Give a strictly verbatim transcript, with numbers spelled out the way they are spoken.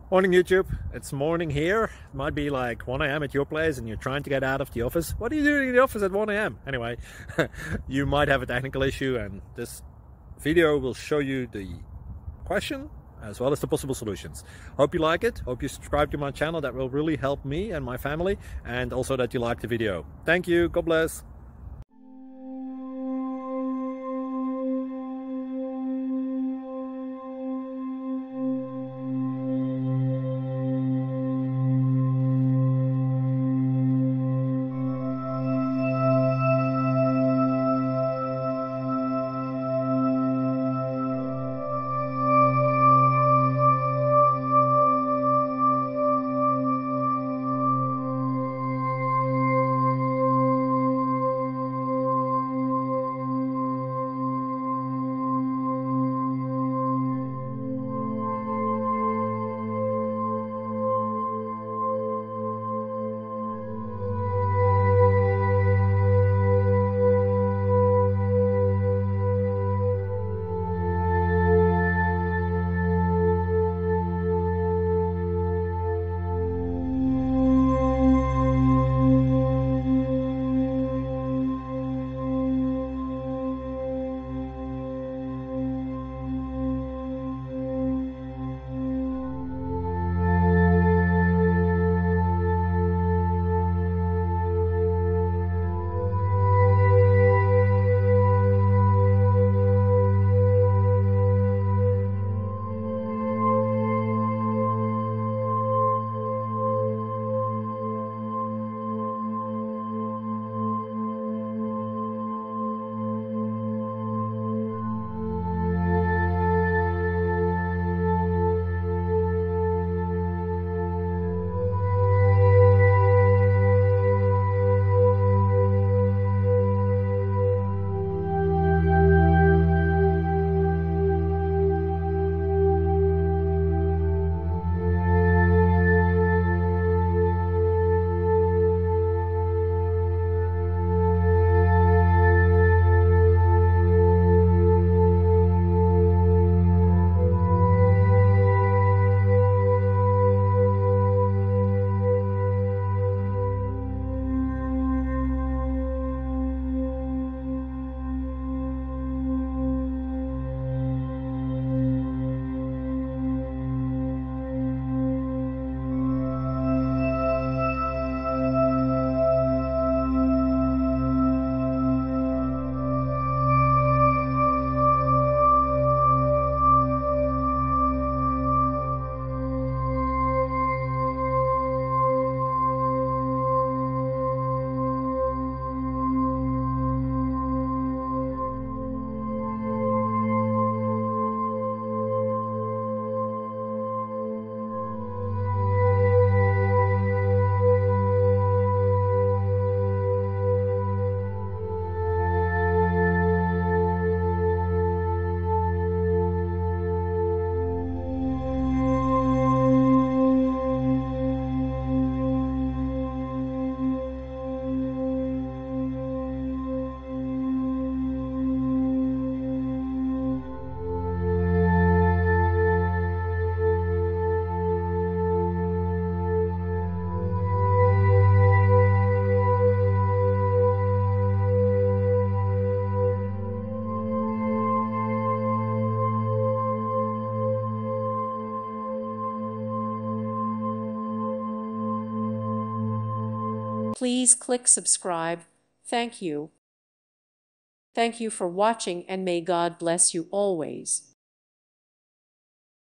Morning YouTube, it's morning here. It might be like one A M at your place and you're trying to get out of the office. What are you doing in the office at one A M? Anyway, you might have a technical issue and this video will show you the question as well as the possible solutions. Hope you like it, hope you subscribe to my channel. That will really help me and my family, and also that you like the video. Thank you, God bless. Please click subscribe. Thank you. Thank you for watching, and may God bless you always.